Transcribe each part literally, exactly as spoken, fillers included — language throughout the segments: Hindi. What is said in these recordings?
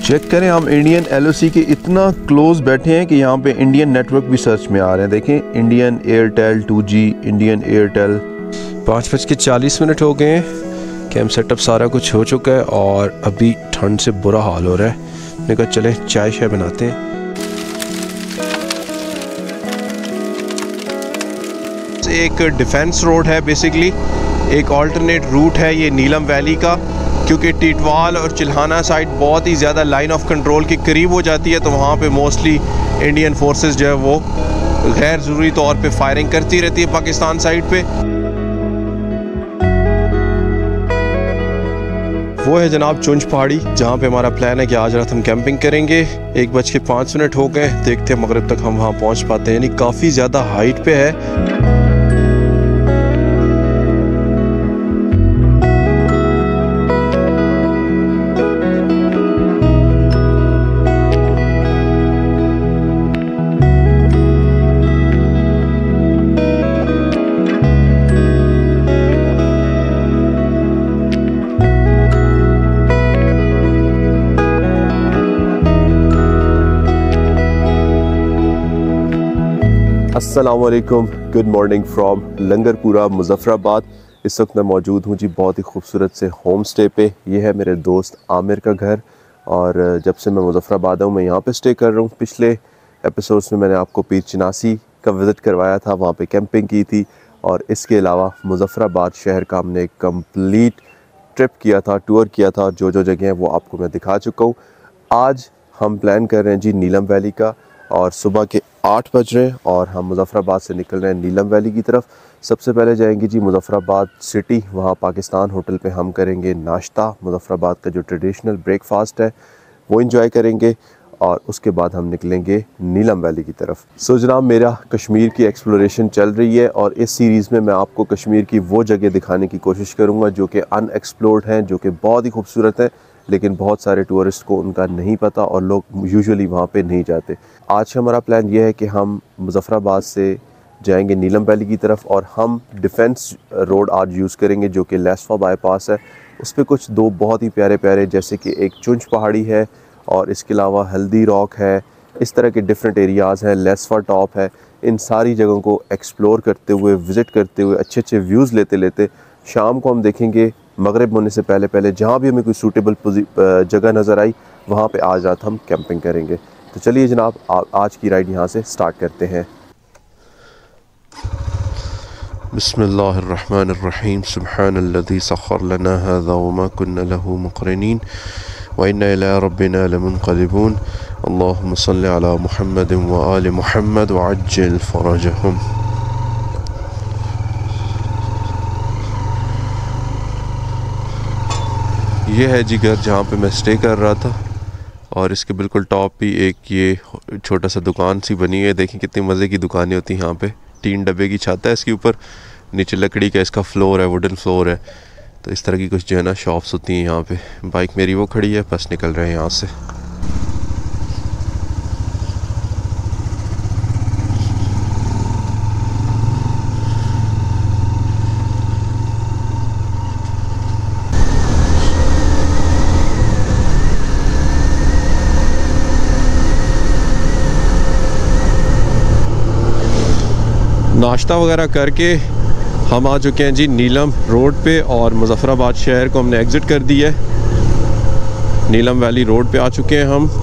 चेक करें, हम इंडियन एल ओ सी के इतना क्लोज बैठे हैं कि यहाँ पे इंडियन नेटवर्क भी सर्च में आ रहे हैं। देखें, Indian Airtel two G, Indian Airtel. पाँच बज के चालीस मिनट हो गए हैं। कैंप सेटअप सारा कुछ हो चुका है और अभी ठंड से बुरा हाल हो रहा है। मैंने कहा चले चाय शाय बनाते हैं। एक डिफेंस रोड है, बेसिकली एक ऑल्टरनेट रूट है ये नीलम वैली का, क्योंकि टिटवाल और चिल्हाना साइड बहुत ही ज़्यादा लाइन ऑफ कंट्रोल के करीब हो जाती है, तो वहाँ पे मोस्टली इंडियन फोर्सेस जो है वो गैर ज़रूरी तौर पे फायरिंग करती रहती है पाकिस्तान साइड पे। वो है जनाब चुंच पहाड़ी, जहाँ पे हमारा प्लान है कि आज रात हम कैंपिंग करेंगे। एक बज के पाँच मिनट हो गए, देखते हैं मगरिब तक हम वहाँ पहुँच पाते हैं। यानी काफ़ी ज़्यादा हाइट पे है। अस्सलामुअलैकुम, good morning from Langarpura Muzaffarabad. इस वक्त मैं मौजूद हूँ जी बहुत ही खूबसूरत से होम स्टे पे। ये है मेरे दोस्त आमिर का घर और जब से मैं मुजफ्फराबाद हूँ मैं यहाँ पे स्टे कर रहा हूँ। पिछले एपिसोड्स में मैंने आपको पीर चिनासी का विज़िट करवाया था, वहाँ पे कैंपिंग की थी और इसके अलावा मुजफ्फराबाद शहर का हमने एक कम्प्लीट ट्रिप किया था, टूर किया था। जो जो जगह हैं वो आपको मैं दिखा चुका हूँ। आज हम प्लान कर रहे हैं जी नीलम वैली का और सुबह के आठ बज रहे हैं और हम मुजफ्फराबाद से निकल रहे हैं नीलम वैली की तरफ। सबसे पहले जाएंगे जी मुजफ्फराबाद सिटी, वहाँ पाकिस्तान होटल पे हम करेंगे नाश्ता। मुजफ्फराबाद का जो ट्रेडिशनल ब्रेकफास्ट है वो एंजॉय करेंगे और उसके बाद हम निकलेंगे नीलम वैली की तरफ। सो जनाब, मेरा कश्मीर की एक्सप्लोरेशन चल रही है और इस सीरीज़ में मैं आपको कश्मीर की वो जगह दिखाने की कोशिश करूँगा जो कि अनएक्सप्लोर्ड हैं, जो कि बहुत ही खूबसूरत हैं, लेकिन बहुत सारे टूरिस्ट को उनका नहीं पता और लोग यूजुअली वहाँ पे नहीं जाते। आज हमारा प्लान ये है कि हम मुजफ्फराबाद से जाएंगे नीलम वैली की तरफ और हम डिफेंस रोड आज यूज़ करेंगे जो कि लेस्फा बाईपास है। उस पर कुछ दो बहुत ही प्यारे प्यारे, जैसे कि एक चुंच पहाड़ी है और इसके अलावा हल्दी रॉक है, इस तरह के डिफरेंट एरियाज़ हैं, लेस्फा टॉप है। इन सारी जगहों को एक्सप्लोर करते हुए, विज़िट करते हुए, अच्छे अच्छे व्यूज़ लेते लेते शाम को हम देखेंगे मगरिब होने से पहले पहले जहाँ भी हमें कोई सूटेबल जगह नज़र आई वहाँ पे आज रात हम कैंपिंग करेंगे। तो चलिए जनाब, आ, आज की राइड यहाँ से स्टार्ट करते हैं। बिस्मिल्लाहिर्रहमानिर्रहीम, सुब्हानल्लज़ी सख़्ख़र लना हाज़ा वमा कुन्ना लहू मुक़रिनीन व इन्ना इला रब्बिना लमुनक़लिबून। अल्लाहुम्मा सल्लि अला मुहम्मद व आलि मुहम्मद व अज्जिल फ़रजहुम। ये है जी घर जहाँ पे मैं स्टे कर रहा था और इसके बिल्कुल टॉप भी एक ये छोटा सा दुकान सी बनी है। देखें कितनी मज़े की दुकानें होती हैं यहाँ पे। तीन डब्बे की छत है इसके ऊपर, नीचे लकड़ी का इसका फ्लोर है, वुडन फ्लोर है। तो इस तरह की कुछ जो है ना शॉप्स होती हैं यहाँ पे। बाइक मेरी वो खड़ी है, बस निकल रहे हैं यहाँ से। नाश्ता वगैरह करके हम आ चुके हैं जी नीलम रोड पे और मुजफ्फराबाद शहर को हमने एग्ज़िट कर दिया है। नीलम वैली रोड पे आ चुके हैं हम।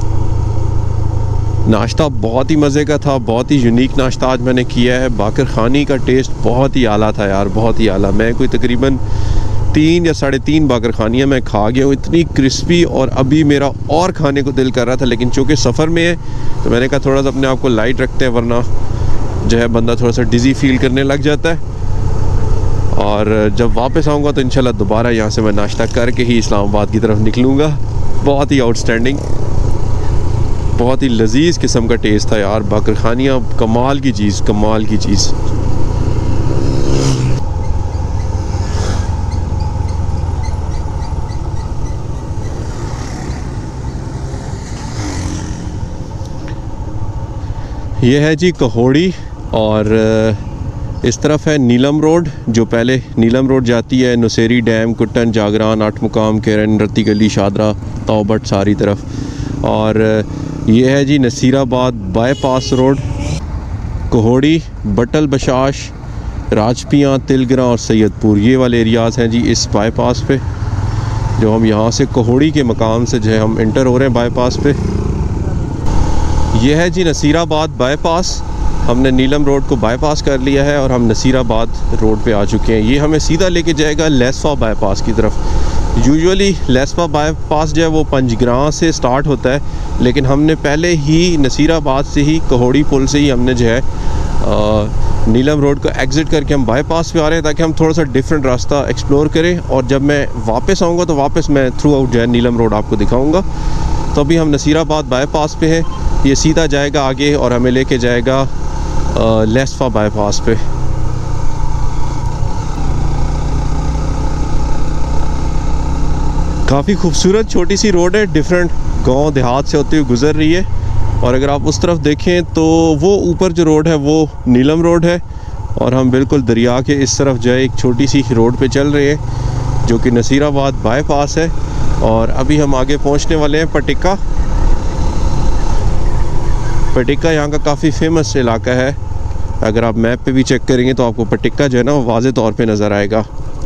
नाश्ता बहुत ही मज़े का था, बहुत ही यूनिक नाश्ता आज मैंने किया है। बाकर खानी का टेस्ट बहुत ही आला था यार, बहुत ही आला। मैं कोई तकरीबन तीन या साढ़े तीन बाकर खानियाँ मैं खा गया हूँ, इतनी क्रिस्पी, और अभी मेरा और खाने को दिल कर रहा था, लेकिन चूँकि सफ़र में है तो मैंने कहा थोड़ा सा अपने आप को लाइट रखते हैं, वरना जो है बंदा थोड़ा सा डिज़ी फील करने लग जाता है। और जब वापस आऊँगा तो इंशाल्लाह दोबारा यहाँ से मैं नाश्ता करके ही इस्लामाबाद की तरफ निकलूँगा। बहुत ही आउटस्टैंडिंग, बहुत ही लजीज किस्म का टेस्ट था यार। बाकर खानियाँ कमाल की चीज़, कमाल की चीज़। ये है जी कहोड़ी और इस तरफ है नीलम रोड, जो पहले नीलम रोड जाती है नुसेरी डैम, कुट्टन, जागरान, आठ मुकाम, केरन, रत्ती गली, शादरा, तौबट सारी तरफ। और ये है जी नसीराबाद बाईपास रोड, कोहोड़ी, बटल बशाश, राजपियाँ, तिलगरा और सैयदपुर, ये वाले एरियाज़ हैं जी इस बाईपास पे। जो हम यहाँ से कोहोड़ी के मकाम से जो है हम इंटर हो रहे हैं बाईपास पे। ये है जी नसीराबाद बाईपास। हमने नीलम रोड को बाईपास कर लिया है और हम नसीराबाद रोड पे आ चुके हैं। ये हमें सीधा लेके जाएगा लेस्फा बाईपास की तरफ। यूजुअली लेस्फा बाईपास जो है वो पंजग्रां से स्टार्ट होता है, लेकिन हमने पहले ही नसीराबाद से ही कोहोड़ी पुल से ही हमने जो है आ, नीलम रोड को एग्ज़िट करके हम बाईपास पे आ रहे हैं, ताकि हम थोड़ा सा डिफरेंट रास्ता एक्सप्लोर करें। और जब मैं वापस आऊँगा तो वापस मैं थ्रू आउट जो है नीलम रोड आपको दिखाऊँगा। तो अभी हम नसीराबाद बाईपास पे हैं, ये सीधा जाएगा आगे और हमें लेके जाएगा लेस्फा बाईपास पे। काफ़ी खूबसूरत छोटी सी रोड है, डिफरेंट गांव देहात से होते हुए गुजर रही है। और अगर आप उस तरफ देखें तो वो ऊपर जो रोड है वो नीलम रोड है, और हम बिल्कुल दरिया के इस तरफ जो है एक छोटी सी रोड पे चल रहे हैं जो कि नसीराबाद बाईपास है। और अभी हम आगे पहुंचने वाले हैं पटिक्का। पटिक्का यहाँ का काफ़ी फेमस इलाका है। अगर आप मैप पे भी चेक करेंगे तो आपको पटिक्का जो है ना वाज़े तौर पे नज़र आएगा।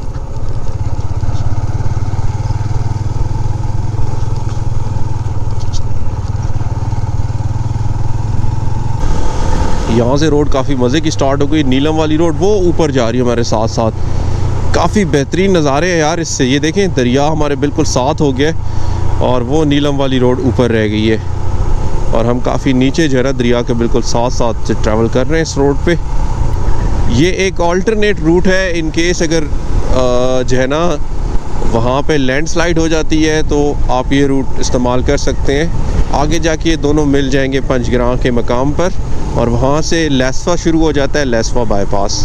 यहाँ से रोड काफ़ी मज़े की स्टार्ट हो गई। नीलम वाली रोड वो ऊपर जा रही है हमारे साथ साथ। काफ़ी बेहतरीन नज़ारे हैं यार इससे। ये देखें दरिया हमारे बिल्कुल साथ हो गया और वो नीलम वाली रोड ऊपर रह गई है, और हम काफ़ी नीचे जो है ना दरिया के बिल्कुल साथ साथ ट्रैवल कर रहे हैं इस रोड पे। ये एक ऑल्टरनेट रूट है इन केस अगर जो है ना वहाँ पे लैंडस्लाइड हो जाती है तो आप ये रूट इस्तेमाल कर सकते हैं। आगे जाके ये दोनों मिल जाएंगे पंजग्रां के मकाम पर, और वहाँ से लेस्फा शुरू हो जाता है, लेस्फा बाईपास।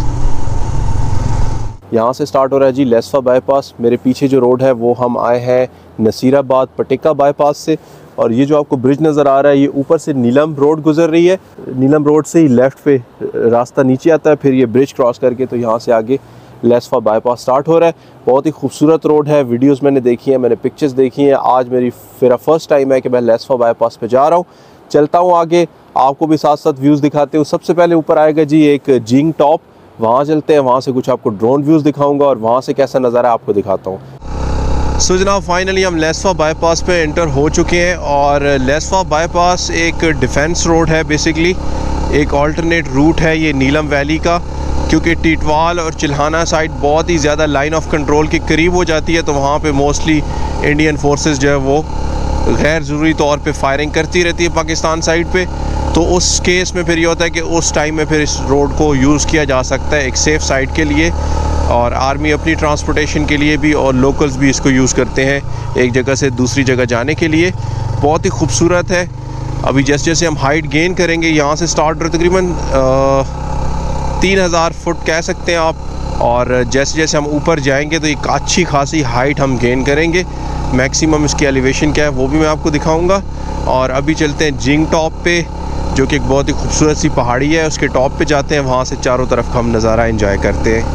यहाँ से स्टार्ट हो रहा है जी लेस्फा बाईपास। मेरे पीछे जो रोड है वो हम आए हैं नसीराबाद पटिक्का बाईपास से, और ये जो आपको ब्रिज नज़र आ रहा है ये ऊपर से नीलम रोड गुजर रही है। नीलम रोड से ही लेफ़्ट पे रास्ता नीचे आता है, फिर ये ब्रिज क्रॉस करके तो यहाँ से आगे लेस्फा बाईपास स्टार्ट हो रहा है। बहुत ही खूबसूरत रोड है, वीडियोस मैंने देखी हैं, मैंने पिक्चर्स देखी हैं। आज मेरी मेरा फर्स्ट टाइम है कि मैं लेस्फा बाईपास पे जा रहा हूँ। चलता हूँ आगे, आपको भी साथ साथ व्यूज़ दिखाते हूँ। सबसे पहले ऊपर आएगा जी एक जिंग टॉप, वहाँ चलते हैं, वहाँ से कुछ आपको ड्रोन व्यूज़ दिखाऊँगा और वहाँ से कैसा नज़ारा आपको दिखाता हूँ। सो जनाब फाइनली हम लेस्फा बाईपास पे एंटर हो चुके हैं, और लेस्फा बाईपास एक डिफेंस रोड है, बेसिकली एक ऑल्टरनेट रूट है ये नीलम वैली का, क्योंकि टीटवाल और चिल्हाना साइड बहुत ही ज़्यादा लाइन ऑफ कंट्रोल के करीब हो जाती है, तो वहाँ पे मोस्टली इंडियन फोर्सेस जो है वो गैर ज़रूरी तौर पे फायरिंग करती रहती है पाकिस्तान साइड पे। तो उस केस में फिर ये होता है कि उस टाइम में फिर इस रोड को यूज़ किया जा सकता है एक सेफ़ साइड के लिए, और आर्मी अपनी ट्रांसपोर्टेशन के लिए भी और लोकल्स भी इसको यूज़ करते हैं एक जगह से दूसरी जगह जाने के लिए। बहुत ही खूबसूरत है। अभी जैसे जैसे हम हाइट गेन करेंगे, यहाँ से स्टार्ट तकरीबन तीन हज़ार फुट कह सकते हैं आप, और जैसे जैसे हम ऊपर जाएंगे तो एक अच्छी खासी हाइट हम गेन करेंगे। मैक्सिमम इसकी एलिवेशन क्या है वो भी मैं आपको दिखाऊंगा। और अभी चलते हैं जिंग टॉप पे, जो कि एक बहुत ही खूबसूरत सी पहाड़ी है, उसके टॉप पे जाते हैं, वहाँ से चारों तरफ हम नज़ारा एंजॉय करते हैं।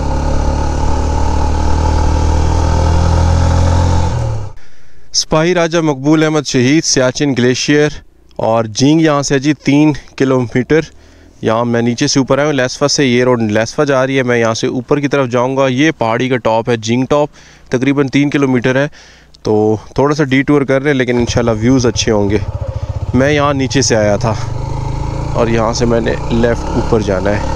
सिपाही राजा मकबूल अहमद शहीद, सियाचिन ग्लेशियर और जिंग यहाँ से जी तीन किलोमीटर। यहाँ मैं नीचे से ऊपर आया हूँ लेस्फा से, ये रोड लेस्फा जा रही है, मैं यहाँ से ऊपर की तरफ जाऊँगा। ये पहाड़ी का टॉप है जिंग टॉप, तकरीबन तीन किलोमीटर है, तो थोड़ा सा डी टूर कर रहे हैं, लेकिन इंशाल्लाह व्यूज़ अच्छे होंगे। मैं यहाँ नीचे से आया था और यहाँ से मैंने लेफ़्ट ऊपर जाना है।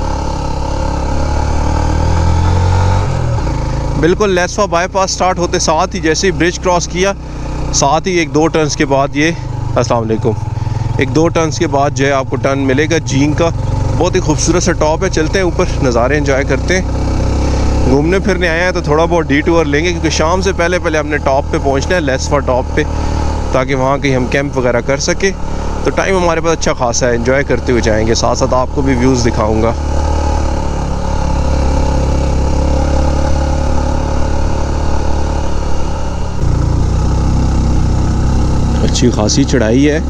बिल्कुल लेस्फा बाईपास स्टार्ट होते साथ ही जैसे ही ब्रिज क्रॉस किया, साथ ही एक दो टर्न्स के बाद ये अस्सलाम वालेकुम एक दो टर्न्स के बाद जो है आपको टर्न मिलेगा जिंग का। बहुत ही खूबसूरत सा टॉप है, चलते हैं ऊपर, नज़ारे एंजॉय करते हैं। घूमने फिरने आए हैं तो थोड़ा बहुत डी टूर लेंगे, क्योंकि शाम से पहले पहले हमने टॉप पे पहुंचना है, लेस्फा टॉप पे, ताकि वहाँ कहीं हम कैंप वगैरह कर सके। तो टाइम हमारे पास अच्छा खासा है, एंजॉय करते हुए जाएंगे, साथ साथ आपको भी व्यूज़ दिखाऊँगा। अच्छी खासी चढ़ाई है।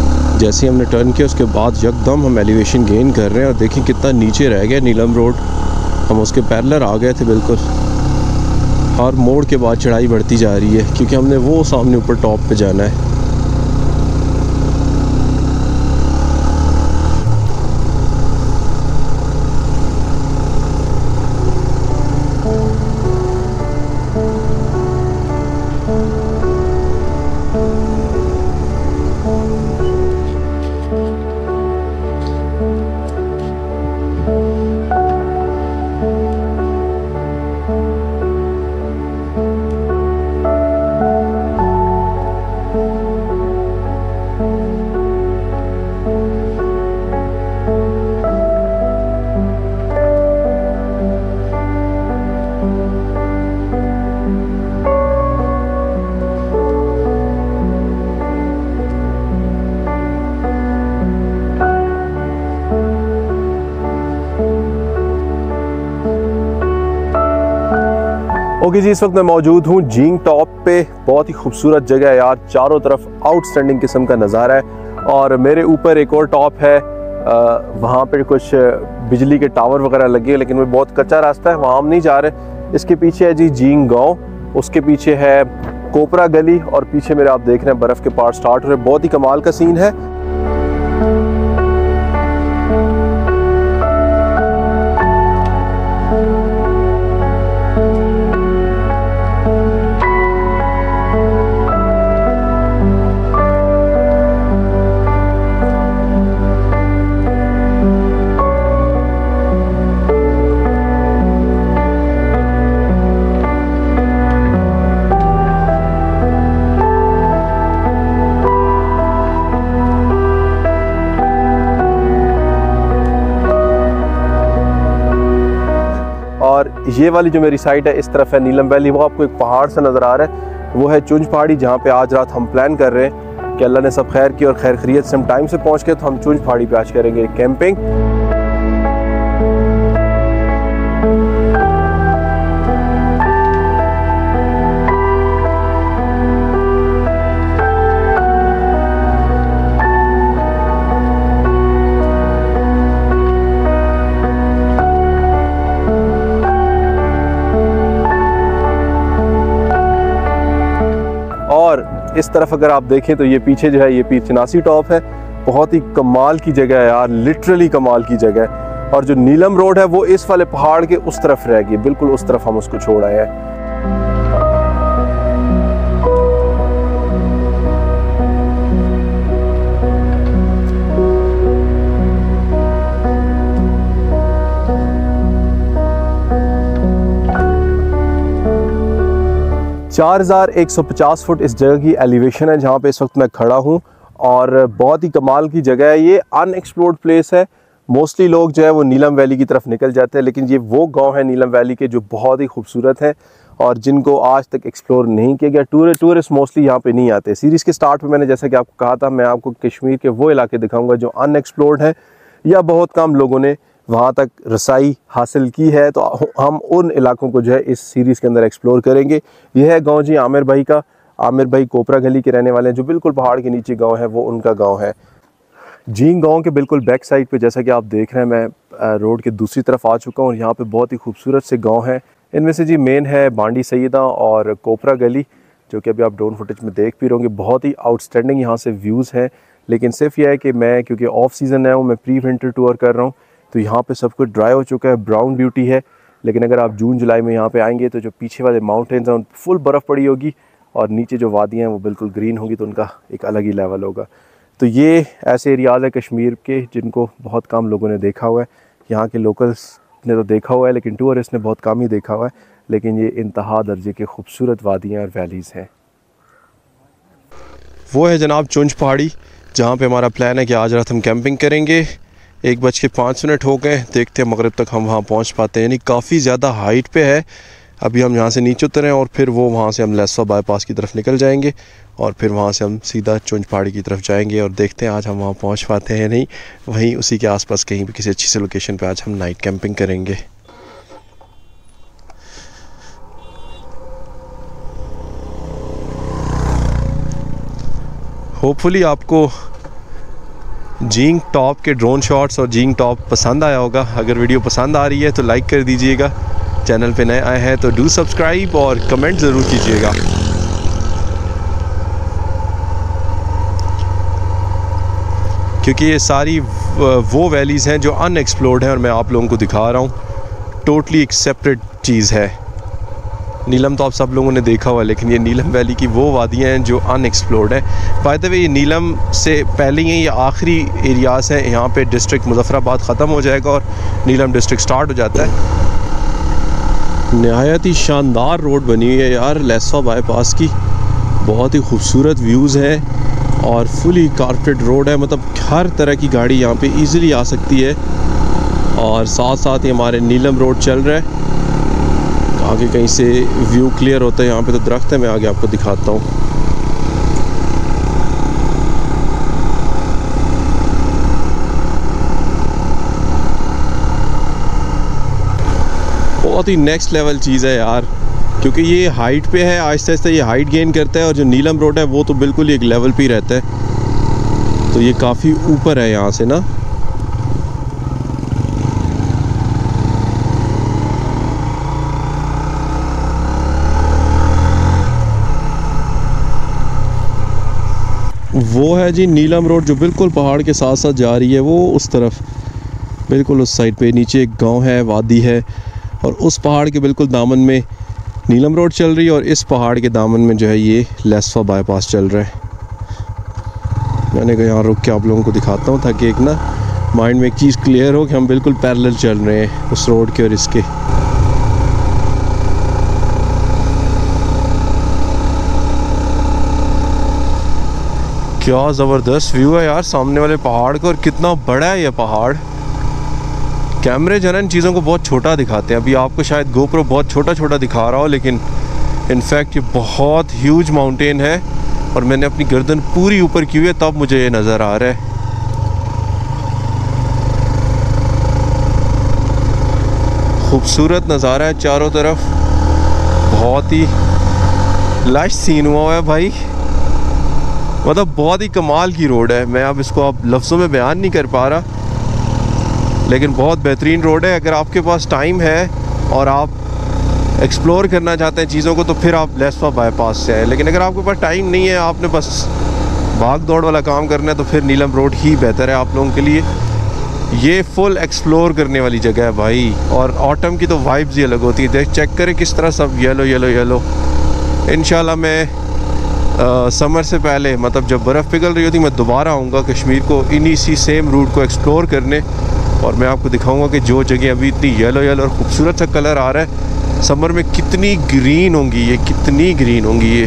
जैसे हमने टर्न किया उसके बाद यकदम हम एलिवेशन गेन कर रहे हैं, और देखिए कितना नीचे रह गया नीलम रोड। हम उसके पैरेलल आ गए थे बिल्कुल। हर मोड़ के बाद चढ़ाई बढ़ती जा रही है क्योंकि हमने वो सामने ऊपर टॉप पे जाना है। ओके जी, इस वक्त मैं मौजूद हूँ जींग टॉप पे। बहुत ही खूबसूरत जगह है यार, चारों तरफ आउटस्टैंडिंग किस्म का नज़ारा है। और मेरे ऊपर एक और टॉप है, वहाँ पे कुछ बिजली के टावर वगैरह लगे हैं, लेकिन वो बहुत कच्चा रास्ता है, वहाँ हम नहीं जा रहे। इसके पीछे है जी जींग गांव, उसके पीछे है कोपरा गली, और पीछे मेरे आप देख रहे हैं बर्फ़ के पहाड़ स्टार्ट हो रहे हैं। बहुत ही कमाल का सीन है। और ये वाली जो मेरी साइड है, इस तरफ है नीलम वैली। वो आपको एक पहाड़ से नज़र आ रहा है, वो है चुंज पहाड़ी, जहाँ पे आज रात हम प्लान कर रहे हैं कि अल्लाह ने सब खैर की और खैर खैरियत से हम टाइम से पहुँच गए, तो हम चुंज पहाड़ी पे आज करेंगे कैंपिंग। और इस तरफ अगर आप देखें तो ये पीछे जो है ये पीर चनासी टॉप है। बहुत ही कमाल की जगह है यार, लिटरली कमाल की जगह है। और जो नीलम रोड है वो इस वाले पहाड़ के उस तरफ रह गई, बिल्कुल उस तरफ हम उसको छोड़ आए हैं। चार हज़ार एक सौ पचास फुट इस जगह की एलिवेशन है जहाँ पे इस वक्त मैं खड़ा हूँ। और बहुत ही कमाल की जगह है, ये अनएक्सप्लोर्ड प्लेस है। मोस्टली लोग जो है वो नीलम वैली की तरफ निकल जाते हैं, लेकिन ये वो गांव है नीलम वैली के जो बहुत ही खूबसूरत है और जिनको आज तक एक्सप्लोर नहीं किया गया। टूर टूरिस्ट मोस्टली यहाँ पे नहीं आते। सीरीज़ के स्टार्ट में मैंने जैसा कि आपको कहा था, मैं आपको कश्मीर के वो इलाके दिखाऊँगा जो अनएक्सप्लोर्ड है या बहुत कम लोगों ने वहाँ तक रसाई हासिल की है। तो हम उन इलाकों को जो है इस सीरीज़ के अंदर एक्सप्लोर करेंगे। यह है गांव जी आमिर भाई का। आमिर भाई कोपरा गली के रहने वाले हैं, जो बिल्कुल पहाड़ के नीचे गांव है वो उनका गांव है। जींग गांव के बिल्कुल बैक साइड पे जैसा कि आप देख रहे हैं, मैं रोड के दूसरी तरफ आ चुका हूँ और यहाँ पे बहुत ही खूबसूरत से गाँव हैं। इनमें से जी मेन है बांडी सैयदा और कोपरा गली, जो कि अभी आप ड्रोन फुटेज में देख भी रहोगे। बहुत ही आउटस्टैंडिंग यहाँ से व्यूज़ हैं, लेकिन सिर्फ यह है कि मैं क्योंकि ऑफ सीज़न है हूँ, मैं प्री विंटर टूर कर रहा हूँ, तो यहाँ पे सब कुछ ड्राई हो चुका है, ब्राउन ब्यूटी है। लेकिन अगर आप जून जुलाई में यहाँ पे आएंगे तो जो पीछे वाले माउंटेन्स हैं उन फुल बर्फ़ पड़ी होगी और नीचे जो वादियाँ हैं वो बिल्कुल ग्रीन होगी, तो उनका एक अलग ही लेवल होगा। तो ये ऐसे एरियाज़ है कश्मीर के जिनको बहुत कम लोगों ने देखा हुआ है। यहाँ के लोकल्स ने तो देखा हुआ है, लेकिन टूरिस्ट ने बहुत कम ही देखा हुआ है। लेकिन ये इंतहा दर्जे के खूबसूरत वादियाँ और वैलीज़ हैं। वो है जनाब चुंज पहाड़ी, जहाँ पे हमारा प्लान है कि आज रात हम कैंपिंग करेंगे। एक बज के पाँच मिनट हो गए, देखते हैं मगरिब तक हम वहाँ पहुँच पाते हैं। यानी काफ़ी ज़्यादा हाइट पे है। अभी हम यहाँ से नीचे उतरे हैं और फिर वो वहाँ से हम लेस्वा बाईपास की तरफ निकल जाएंगे और फिर वहाँ से हम सीधा चुंज पहाड़ी की तरफ जाएंगे और देखते हैं आज हम वहाँ पहुँच पाते हैं नहीं। वहीं उसी के आसपास कहीं भी किसी अच्छी सी लोकेशन पे आज हम नाइट कैंपिंग करेंगे। होपफुली आपको जींग टॉप के ड्रोन शॉट्स और जींग टॉप पसंद आया होगा। अगर वीडियो पसंद आ रही है तो लाइक कर दीजिएगा, चैनल पे नए आए हैं तो डू सब्सक्राइब और कमेंट ज़रूर कीजिएगा। क्योंकि ये सारी वो वैलीज़ हैं जो अनएक्सप्लोर्ड हैं और मैं आप लोगों को दिखा रहा हूँ। टोटली एक सेपरेट चीज़ है। नीलम तो आप सब लोगों ने देखा हुआ, लेकिन ये नीलम वैली की वो वादियाँ हैं जो अनएक्सप्लोर्ड हैं। बाय द वे, ये नीलम से पहले ही ये आखिरी एरियाज़ हैं। यहाँ पे डिस्ट्रिक्ट मुजफ्फराबाद ख़त्म हो जाएगा और नीलम डिस्ट्रिक्ट स्टार्ट हो जाता है। नहायत ही शानदार रोड बनी हुई है यार लेस्वा बाईपास की। बहुत ही खूबसूरत व्यूज़ हैं और फुली कारपेटेड रोड है, मतलब हर तरह की गाड़ी यहाँ पे इजीली आ सकती है। और साथ साथ ही हमारे नीलम रोड चल रहा है। आगे कहीं से व्यू क्लियर होता है। यहाँ पे तो दरख्त है, मैं आगे आपको दिखाता हूँ। बहुत ही नेक्स्ट लेवल चीज़ है यार, क्योंकि ये हाइट पे है। आहिस्ता आहिस्ता ये हाइट गेन करता है और जो नीलम रोड है वो तो बिल्कुल ही एक लेवल पे ही रहता है। तो ये काफ़ी ऊपर है यहाँ से ना। वो है जी नीलम रोड जो बिल्कुल पहाड़ के साथ साथ जा रही है, वो उस तरफ बिल्कुल उस साइड पे नीचे एक गांव है, वादी है, और उस पहाड़ के बिल्कुल दामन में नीलम रोड चल रही है और इस पहाड़ के दामन में जो है ये लेस्वा बाईपास चल रहा है। मैंने कहा यहाँ रुक के आप लोगों को दिखाता हूँ ताकि एक ना माइंड में एक चीज़ क्लियर हो कि हम बिल्कुल पैरेलल चल रहे हैं उस रोड के और इसके। क्या ज़बरदस्त व्यू है यार सामने वाले पहाड़ का, और कितना बड़ा है ये पहाड़। कैमरे जो है ना इन चीज़ों को बहुत छोटा दिखाते हैं। अभी आपको शायद गोप्रो बहुत छोटा छोटा दिखा रहा हो, लेकिन इनफैक्ट ये बहुत ह्यूज माउंटेन है और मैंने अपनी गर्दन पूरी ऊपर की हुई है तब मुझे ये नज़र आ रहा है। खूबसूरत नज़ारा है चारों तरफ, बहुत ही लश सीन हुआ है भाई। मतलब बहुत ही कमाल की रोड है। मैं अब इसको अब लफ्ज़ों में बयान नहीं कर पा रहा, लेकिन बहुत बेहतरीन रोड है। अगर आपके पास टाइम है और आप एक्सप्लोर करना चाहते हैं चीज़ों को तो फिर आप लेस्वा बाईपास से आए। लेकिन अगर आपके पास टाइम नहीं है, आपने बस भाग दौड़ वाला काम करना है, तो फिर नीलम रोड ही बेहतर है आप लोगों के लिए। ये फुल एक्सप्लोर करने वाली जगह है भाई, और ऑटम की तो वाइब्स ही अलग होती है। देख चेक करें किस तरह सब येलो येलो येलो। इंशाल्लाह मैं आ, समर से पहले, मतलब जब बर्फ़ पिघल रही होती, मैं दोबारा आऊँगा कश्मीर को इन्हीं सी सेम रूट को एक्सप्लोर करने, और मैं आपको दिखाऊंगा कि जो जगह अभी इतनी येलो येलो और ख़ूबसूरत सा कलर आ रहा है, समर में कितनी ग्रीन होंगी ये, कितनी ग्रीन होंगी ये।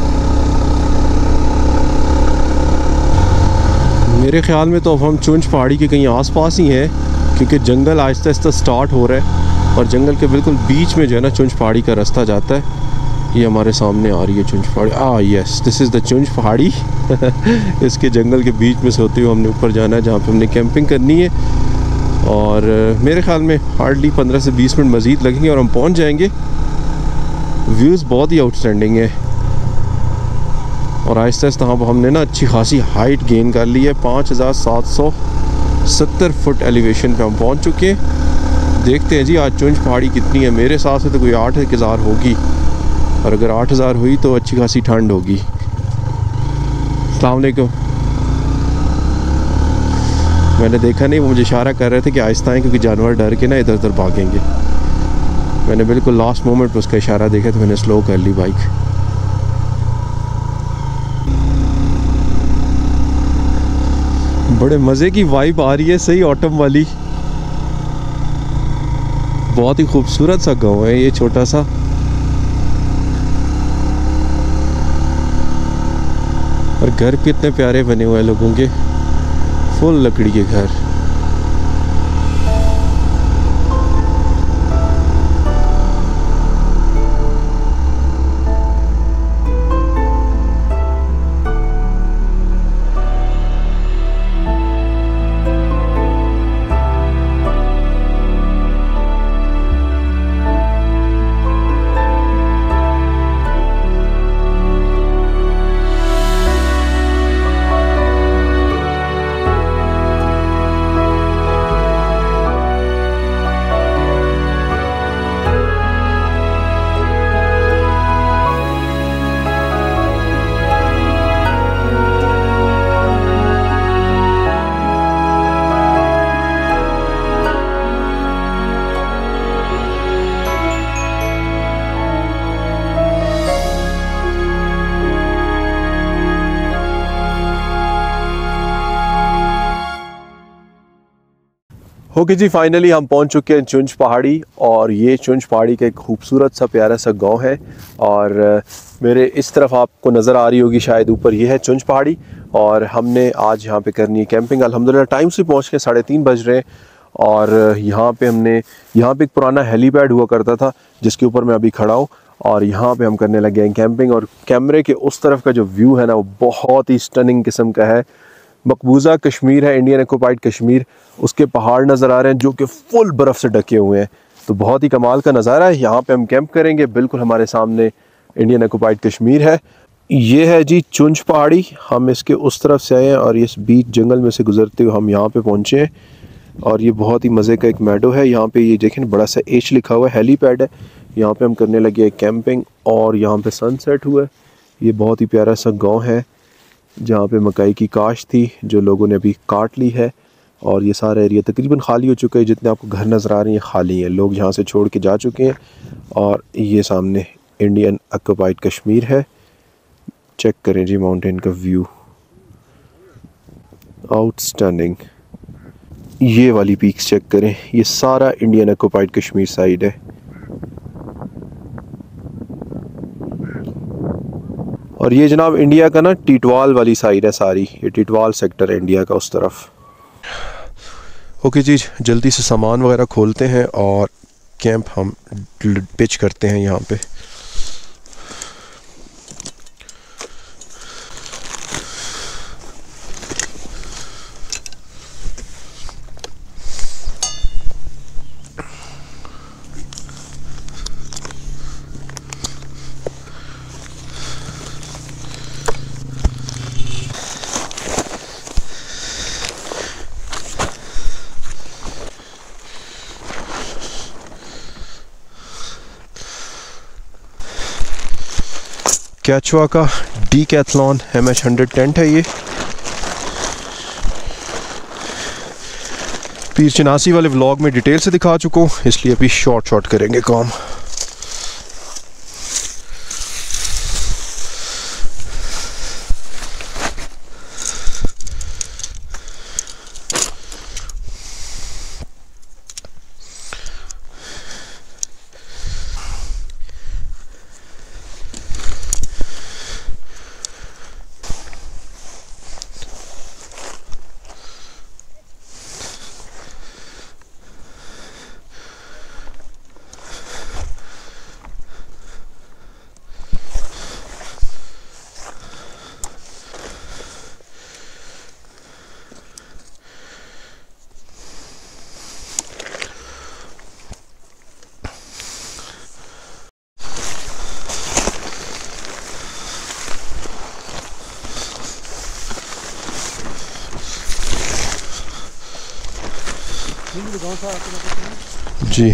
मेरे ख़्याल में तो अब हम चुंच पहाड़ी के कहीं आसपास ही हैं, क्योंकि जंगल आहिस्ता आहिस्ता स्टार्ट हो रहा है और जंगल के बिल्कुल बीच में जो है ना चुंच पहाड़ी का रास्ता जाता है। ये हमारे सामने आ रही है चुंच पहाड़ी। Ah yes, this is the चुंच पहाड़ी। इसके जंगल के बीच में से होते हुए हमने ऊपर जाना है, जहाँ पे हमने कैंपिंग करनी है। और मेरे ख़्याल में हार्डली पंद्रह से बीस मिनट मज़ीद लगेंगे और हम पहुँच जाएंगे। व्यूज़ बहुत ही आउटस्टैंडिंग है और आहिस्ता आहिस्ता हम हमने ना अच्छी खासी हाइट गेन कर ली है। पाँच हज़ार सात सौ सत्तर फुट एलिवेशन पे हम पहुँच चुके हैं। देखते हैं जी आज चुंच पहाड़ी कितनी है। मेरे हिसाब से तो कोई आठ एक हज़ार होगी, और अगर आठ हज़ार हुई तो अच्छी खासी ठंड होगी। अस्सलाम वालेकुम। मैंने देखा नहीं, वो मुझे इशारा कर रहे थे कि आहिस्ता आएँ, क्योंकि जानवर डर के ना इधर उधर भागेंगे। मैंने बिल्कुल लास्ट मोमेंट पर उसका इशारा देखा तो मैंने स्लो कर ली बाइक। बड़े मज़े की वाइब आ रही है, सही ऑटम वाली। बहुत ही खूबसूरत सा गांव है ये, छोटा सा। और घर कितने प्यारे बने हुए हैं लोगों के, फुल लकड़ी के घर। ओके जी, फाइनली हम पहुंच चुके हैं चुंच पहाड़ी। और ये चुंच पहाड़ी का एक खूबसूरत सा प्यारा सा गांव है। और मेरे इस तरफ आपको नज़र आ रही होगी शायद ऊपर, ये है चुंच पहाड़ी। और हमने आज यहाँ पे करनी है कैंपिंग। अल्हम्दुलिल्लाह टाइम से पहुँच के साढ़े तीन बज रहे हैं। और यहाँ पे हमने यहाँ पे एक पुराना हेलीपैड हुआ करता था जिसके ऊपर मैं अभी खड़ा हूँ। और यहाँ पे हम करने लगे हैं कैंपिंग। और कैमरे के उस तरफ का जो व्यू है ना, वो बहुत ही स्टनिंग किस्म का है। मकबूजा कश्मीर है, इंडियन ऑक्युपाइड कश्मीर। उसके पहाड़ नज़र आ रहे हैं जो कि फुल बर्फ़ से ढके हुए हैं। तो बहुत ही कमाल का नज़ारा है। यहाँ पे हम कैंप करेंगे, बिल्कुल हमारे सामने इंडियन ऑक्युपाइड कश्मीर है। ये है जी चुंच पहाड़ी। हम इसके उस तरफ से आए हैं और इस बीच जंगल में से गुजरते हुए हम यहाँ पे पहुँचे हैं। और ये बहुत ही मज़े का एक मैडो है। यहाँ पे ये देखें बड़ा सा एच लिखा हुआ है, हेलीपैड है। यहाँ पे हम करने लगे कैंपिंग और यहाँ पे सनसेट हुआ है। ये बहुत ही प्यारा सा गांव है जहाँ पे मकई की काश थी जो लोगों ने अभी काट ली है। और ये सारा एरिया तकरीबन खाली हो चुका है। जितने आपको घर नज़र आ रहे हैं खाली हैं, लोग यहाँ से छोड़ के जा चुके हैं। और ये सामने इंडियन ऑक्युपाइड कश्मीर है। चेक करें जी माउंटेन का व्यू, आउटस्टैंडिंग। ये वाली पीक्स चेक करें, ये सारा इंडियन ऑक्युपाइड कश्मीर साइड है। और ये जनाब इंडिया का ना टिटवाल वाली साइड है सारी, ये टिटवाल सेक्टर है इंडिया का उस तरफ। ओके जी, जल्दी से सामान वगैरह खोलते हैं और कैंप हम पिच करते हैं यहाँ पे। कैचुआ का Decathlon M H hundred tent है ये। पीर चिनासी वाले व्लॉग में डिटेल से दिखा चुका हूँ, इसलिए अभी शॉर्ट शॉर्ट करेंगे काम। जी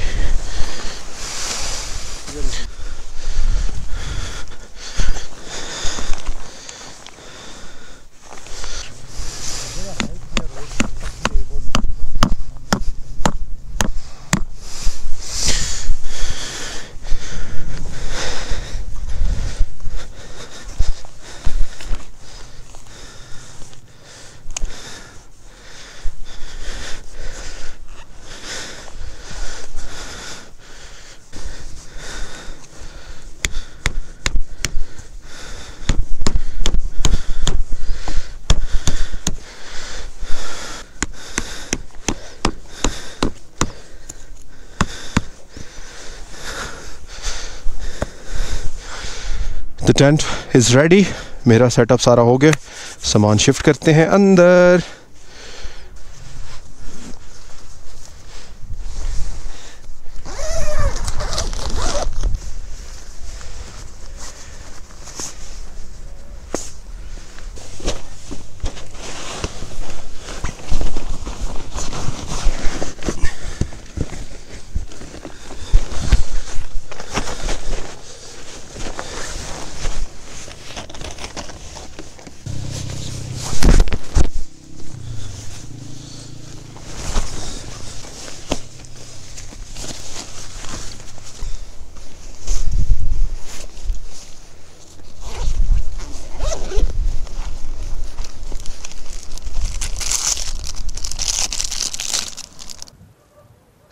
द टेंट इज़ रेडी। मेरा सेटअप सारा हो गया, सामान शिफ्ट करते हैं अंदर।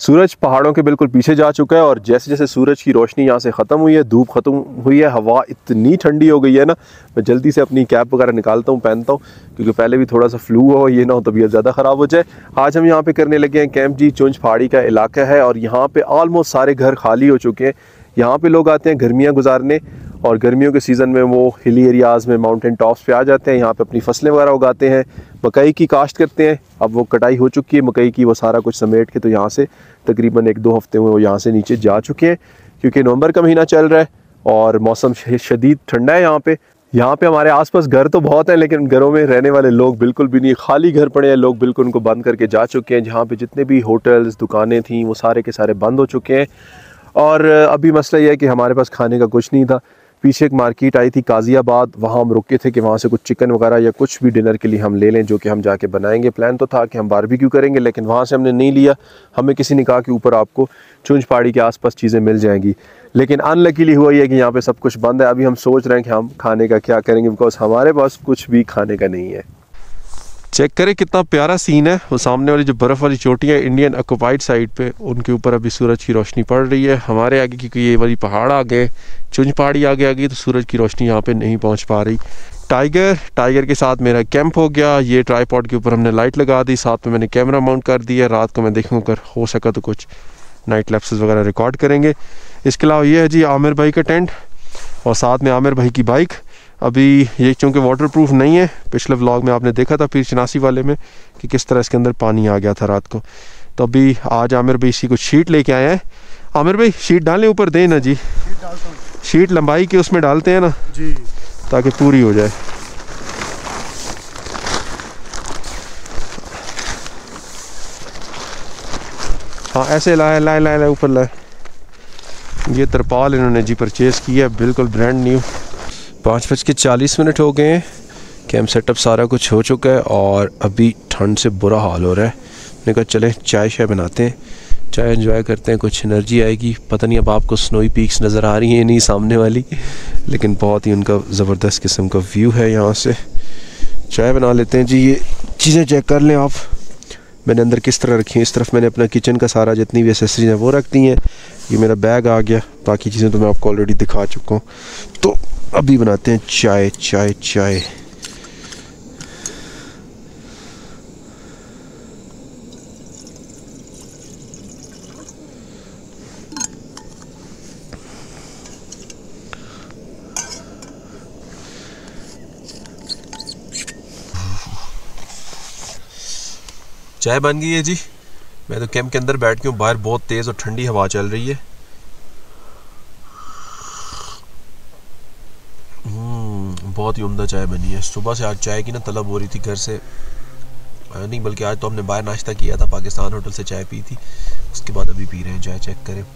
सूरज पहाड़ों के बिल्कुल पीछे जा चुका है और जैसे जैसे सूरज की रोशनी यहाँ से ख़त्म हुई है, धूप ख़त्म हुई है, हवा इतनी ठंडी हो गई है ना, मैं जल्दी से अपनी कैप वगैरह निकालता हूँ, पहनता हूँ, क्योंकि पहले भी थोड़ा सा फ्लू हो, ये ना हो तबीयत ज़्यादा ख़राब हो जाए। आज हम यहाँ पे करने लगे हैं कैंप जी। चुंच पहाड़ी का इलाका है और यहाँ पे ऑलमोस्ट सारे घर खाली हो चुके हैं। यहाँ पे लोग आते हैं गर्मियाँ गुजारने और गर्मियों के सीज़न में वो हिली एरियाज़ में माउंटेन टॉप्स पे आ जाते हैं, यहाँ पे अपनी फसलें वगैरह उगाते हैं, मकई की काश्त करते हैं। अब वो कटाई हो चुकी है मकई की, वो सारा कुछ समेट के तो यहाँ से तकरीबन एक दो हफ्ते में वो यहाँ से नीचे जा चुके हैं, क्योंकि नवंबर का महीना चल रहा है और मौसम शदीद ठंडा है यहाँ पे। यहाँ पे हमारे आसपास घर तो बहुत हैं, लेकिन घरों में रहने वाले लोग बिल्कुल भी नहीं, खाली घर पड़े हैं, लोग बिल्कुल उनको बंद करके जा चुके हैं। जहाँ पे जितने भी होटल्स दुकानें थीं वो सारे के सारे बंद हो चुके हैं। और अभी मसला ये है कि हमारे पास खाने का कुछ नहीं था। पीछे एक मार्केट आई थी काजियाबाद, वहाँ हम रुके थे कि वहाँ से कुछ चिकन वगैरह या कुछ भी डिनर के लिए हम ले लें, जो कि हम जाके बनाएंगे। प्लान तो था कि हम बारबेक्यू करेंगे, लेकिन वहाँ से हमने नहीं लिया। हमें किसी ने कहा कि ऊपर आपको चुंच पहाड़ी के आसपास चीज़ें मिल जाएंगी, लेकिन अनलकीली हुआ ये कि यहाँ पे सब कुछ बंद है। अभी हम सोच रहे हैं कि हम खाने का क्या करेंगे, बिकॉज हमारे पास कुछ भी खाने का नहीं है। चेक करें कितना प्यारा सीन है। वो सामने वाली जो बर्फ़ वाली चोटियाँ इंडियन ऑक्यूपाइड साइड पे, उनके ऊपर अभी सूरज की रोशनी पड़ रही है। हमारे आगे क्योंकि ये वाली पहाड़ आ गए, चुंच पहाड़ी आगे आ गई, तो सूरज की रोशनी यहाँ पे नहीं पहुँच पा रही। टाइगर टाइगर के साथ मेरा कैंप हो गया। ये ट्राईपॉड के ऊपर हमने लाइट लगा दी, साथ में मैंने कैमरा माउंट कर दिया। रात को मैं देखूँ अगर हो सका तो कुछ नाइट लैप्सेस वगैरह रिकॉर्ड करेंगे। इसके अलावा ये है जी आमिर भाई का टेंट और साथ में आमिर भाई की बाइक। अभी ये चूँकि वाटरप्रूफ नहीं है, पिछले व्लॉग में आपने देखा था पीर चनासी वाले में कि किस तरह इसके अंदर पानी आ गया था रात को। तो अभी आज आमिर भाई इसी कुछ शीट लेके आए हैं। आमिर भाई शीट डालें ऊपर, दें ना जी, शीट लंबाई के उसमें डालते हैं ना जी, ताकि पूरी हो जाए। हाँ ऐसे लाए लाए लाए लाए ऊपर लाए। ये तरपाल इन्होंने जी परचेज़ किया है, बिल्कुल ब्रांड न्यू। पाँच बज के चालीस मिनट हो गए हैं। कैंप सेटअप सारा कुछ हो चुका है और अभी ठंड से बुरा हाल हो रहा है। मैंने कहा चलें चाय शाय बनाते हैं, चाय एंजॉय करते हैं, कुछ एनर्जी आएगी। पता नहीं अब आपको स्नोई पीक्स नज़र आ रही हैं नहीं सामने वाली, लेकिन बहुत ही उनका ज़बरदस्त किस्म का व्यू है यहाँ से। चाय बना लेते हैं जी। ये चीज़ें चेक कर लें आप, मैंने अंदर किस तरह रखी है। इस तरफ मैंने अपना किचन का सारा जितनी भी एसेसरीज हैं वो रख दी हैं। ये मेरा बैग आ गया, बाकी चीज़ें तो मैं आपको ऑलरेडी दिखा चुका हूँ। तो अभी बनाते हैं चाय चाय चाय। चाय बन गई है जी। मैं तो कैंप के अंदर बैठ के हूँ, बाहर बहुत तेज़ और ठंडी हवा चल रही है। बहुत ही उम्दा चाय बनी है। सुबह से आज चाय की ना तलब हो रही थी, घर से नहीं बल्कि आज तो हमने बाहर नाश्ता किया था, पाकिस्तान होटल से चाय पी थी, उसके बाद अभी पी रहे हैं चाय। चेक करें।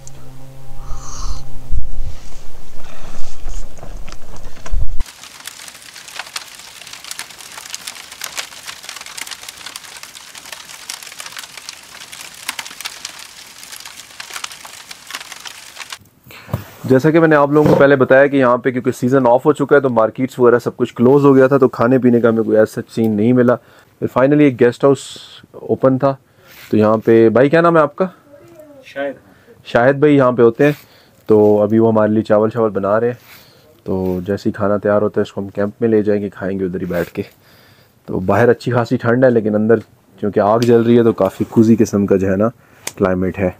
जैसा कि मैंने आप लोगों को पहले बताया कि यहाँ पे क्योंकि सीज़न ऑफ हो चुका है तो मार्केट्स वगैरह सब कुछ क्लोज़ हो गया था, तो खाने पीने का हमें कोई ऐसा सीन नहीं मिला। फिर फाइनली एक गेस्ट हाउस ओपन था, तो यहाँ पे भाई क्या नाम है आपका? शाहिद। शाहिद भाई यहाँ पे होते हैं, तो अभी वो हमारे लिए चावल चावल बना रहे हैं। तो जैसे ही खाना तैयार होता है इसको हम कैंप में ले जाएंगे, खाएँगे उधर ही बैठ के। तो बाहर अच्छी खासी ठंड है, लेकिन अंदर क्योंकि आग जल रही है तो काफ़ी कुजी किस्म का जो है ना क्लाइमेट है।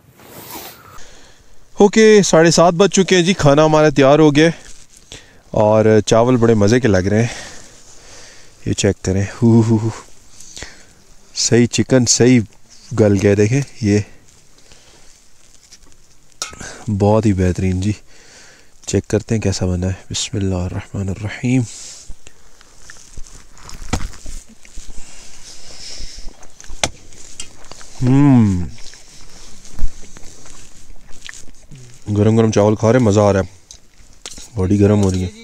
ओके okay, साढ़े सात बज चुके हैं जी। खाना हमारा तैयार हो गया और चावल बड़े मज़े के लग रहे हैं। ये चेक करें, हु हु हु सही चिकन सही गल गया। देखें ये बहुत ही बेहतरीन जी। चेक करते हैं कैसा बना है। बिस्मिल्लाहिर्रहमानिर्रहीम। हम्म गरम गरम चावल खा रहे, मज़ा आ रहा है, बॉडी गर्म हो रही है।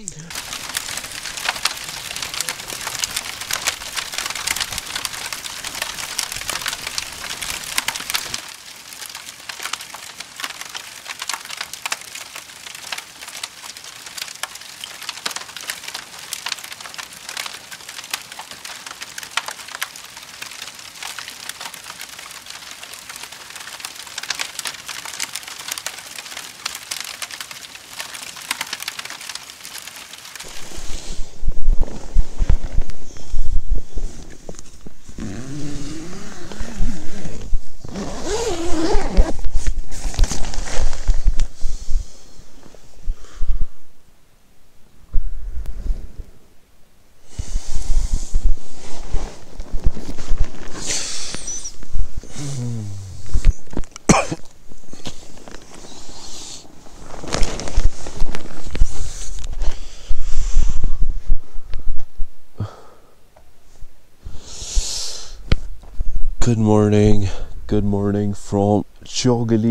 Good morning, good morning from चौगली।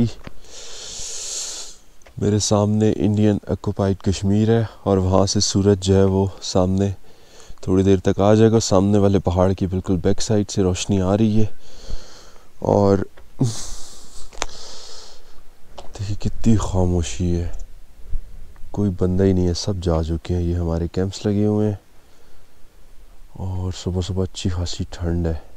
मेरे सामने इंडियन ऑक्युपाइड कश्मीर है और वहाँ से सूरज जो है वो सामने थोड़ी देर तक आ जाएगा। सामने वाले पहाड़ की बिल्कुल बैक साइड से रोशनी आ रही है और देखिए कितनी खामोशी है, कोई बंदा ही नहीं है, सब जा चुके हैं। ये हमारे कैंप्स लगे हुए हैं और सुबह सुबह अच्छी खासी ठंड है।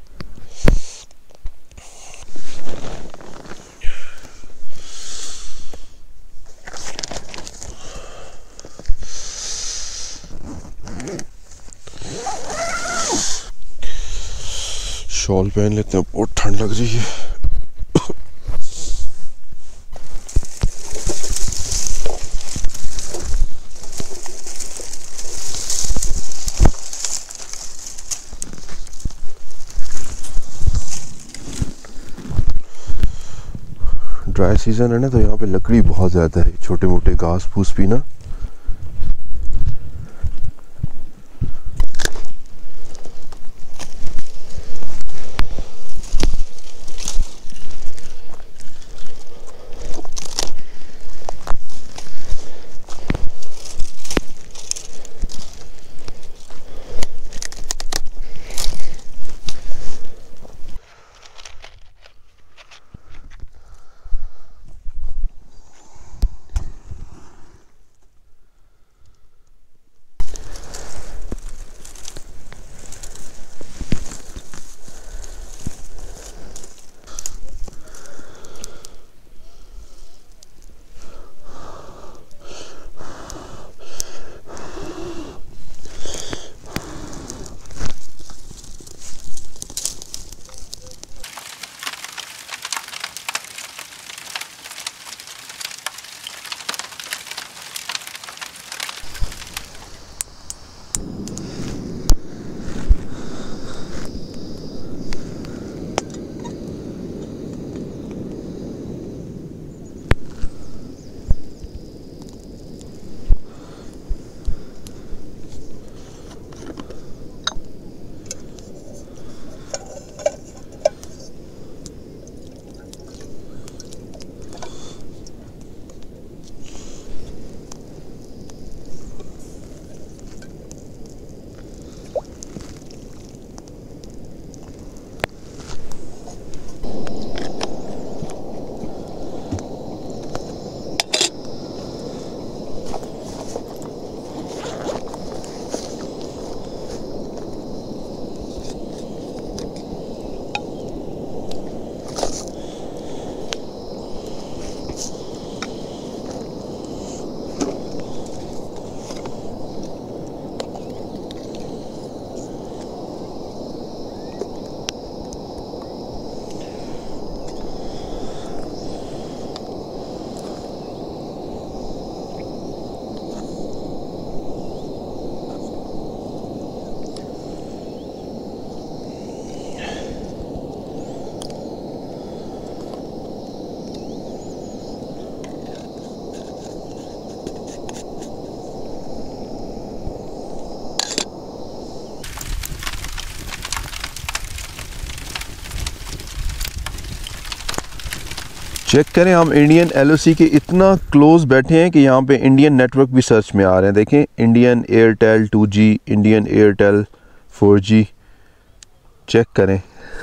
शॉल पहन लेते हैं, बहुत ठंड लग रही है। ड्राई सीजन है ना, तो यहाँ पे लकड़ी बहुत ज़्यादा है, छोटे मोटे घास फूस भी ना। चेक करें, हम इंडियन एल ओ सी के इतना क्लोज बैठे हैं कि यहाँ पे इंडियन नेटवर्क भी सर्च में आ रहे हैं। देखें, Indian Airtel two G, Indian Airtel four G, check करें।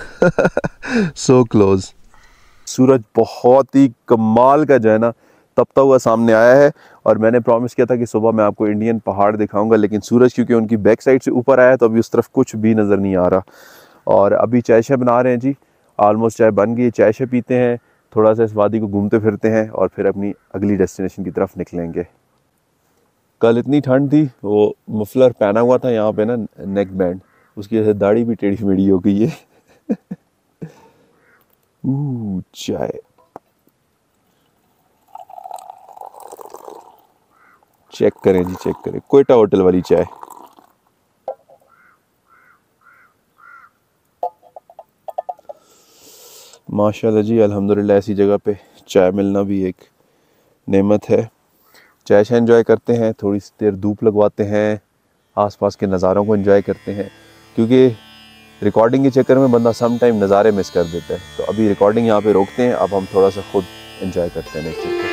So close. सूरज बहुत ही कमाल का जो है ना तपता हुआ सामने आया है और मैंने प्रॉमिस किया था कि सुबह मैं आपको इंडियन पहाड़ दिखाऊंगा, लेकिन सूरज क्योंकि उनकी बैक साइड से ऊपर आया है तो अभी उस तरफ कुछ भी नज़र नहीं आ रहा। और अभी चाय शाय बना रहे हैं जी, ऑलमोस्ट चाय बन गई। चाय शाय पीते हैं, थोड़ा सा इस वादी को घूमते फिरते हैं और फिर अपनी अगली डेस्टिनेशन की तरफ निकलेंगे। कल इतनी ठंड थी, वो मफलर पहना हुआ था यहाँ पे ना, नेक बैंड, उसकी वजह से दाढ़ी भी टेढ़ी मेढ़ी हो गई है। चाय चेक करें जी, चेक करें, कोयटा होटल वाली चाय। माशाल्लाह जी, अल्हम्दुलिल्लाह, ऐसी जगह पे चाय मिलना भी एक नेमत है। चाय शाय एंजॉय करते हैं, थोड़ी सी देर धूप लगवाते हैं, आसपास के नज़ारों को एंजॉय करते हैं, क्योंकि रिकॉर्डिंग के चक्कर में बंदा सम टाइम नज़ारे मिस कर देता है। तो अभी रिकॉर्डिंग यहाँ पे रोकते हैं, अब हम थोड़ा सा खुद एंजॉय करते हैं नेचर को।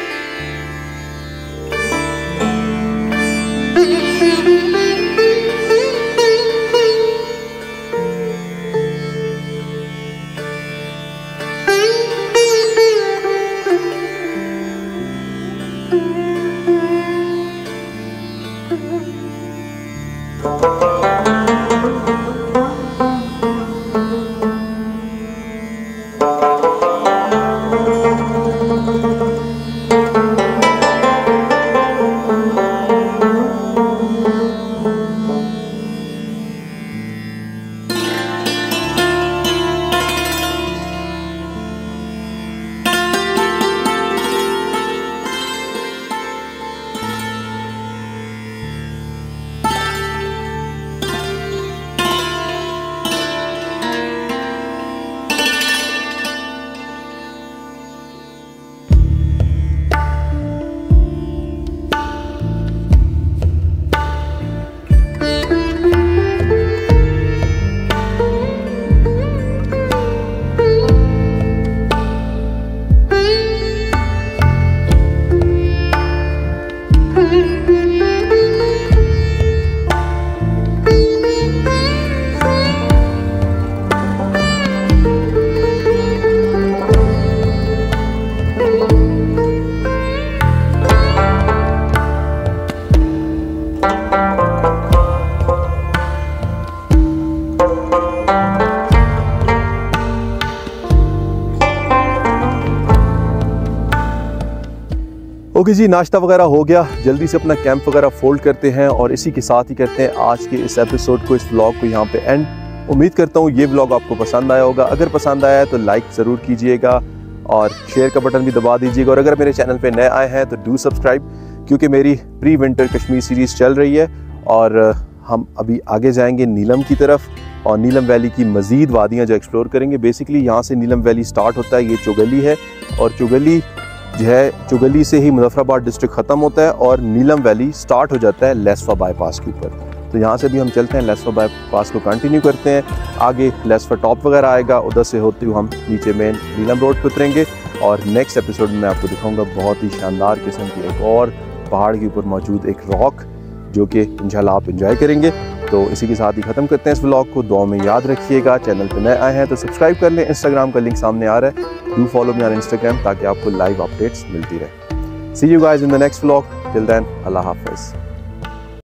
ओके जी, नाश्ता वगैरह हो गया, जल्दी से अपना कैंप वगैरह फोल्ड करते हैं और इसी के साथ ही करते हैं आज के इस एपिसोड को, इस व्लॉग को यहाँ पे एंड। उम्मीद करता हूँ ये व्लॉग आपको पसंद आया होगा। अगर पसंद आया है तो लाइक ज़रूर कीजिएगा और शेयर का बटन भी दबा दीजिएगा। और अगर मेरे चैनल पे नए आए हैं तो डू सब्सक्राइब, क्योंकि मेरी प्री विंटर कश्मीर सीरीज़ चल रही है और हम अभी आगे जाएंगे नीलम की तरफ और नीलम वैली की मज़ीद वादियाँ जो एक्सप्लोर करेंगे। बेसिकली यहाँ से नीलम वैली स्टार्ट होता है, ये चोगली है और चोगली जो है चोगली से ही मुजफ्फराबाद डिस्ट्रिक्ट ख़त्म होता है और नीलम वैली स्टार्ट हो जाता है लेस्फा बाईपास के ऊपर। तो यहाँ से भी हम चलते हैं, लेस्फा बाईपास को कंटिन्यू करते हैं, आगे लेस्फा टॉप वगैरह आएगा, उधर से होते हुए हम नीचे मेन नीलम रोड पर उतरेंगे और नेक्स्ट एपिसोड में आपको दिखाऊंगा बहुत ही शानदार किस्म की एक और पहाड़ के ऊपर मौजूद एक रॉक, जो कि इंशाल्लाह आप इंजॉय करेंगे। तो इसी के साथ ही ख़त्म करते हैं इस व्लॉग को। दुआ में याद रखिएगा, चैनल पर नए आए हैं तो सब्सक्राइब कर लें, इंस्टाग्राम का लिंक सामने आ रहा है, do follow me on Instagram ताकि आपको लाइव अपडेट्स मिलती रहे। See you guys in the next vlog, till then अल्लाह हाफिज़।